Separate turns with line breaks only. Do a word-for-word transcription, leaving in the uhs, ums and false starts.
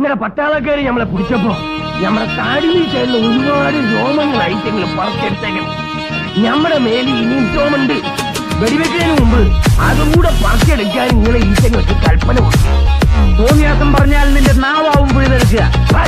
ഇങ്ങനെ പട്ടാളക്കാര് നമ്മളെ പിടിച്ചപ്പോ നമ്മുടെ താടിയിൽ ചേർന്ന് ഒരുപാട് രോമങ്ങൾ ഐറ്റങ്ങൾ പറിച്ചെടുത്തേക്കണം. നമ്മുടെ മേലിൽ ഇനിയും രോമുണ്ട്. വെടിവെക്കുന്നതിന് മുമ്പ് അതുകൂടെ പറിച്ചെടുക്കാൻ നിങ്ങളെ ഈറ്റങ്ങൾക്ക് കൽപ്പന കൊടുക്കും. തോന്നിയാസം പറഞ്ഞാൽ നിന്റെ നാവാവും പിഴുതെടുക്കുക.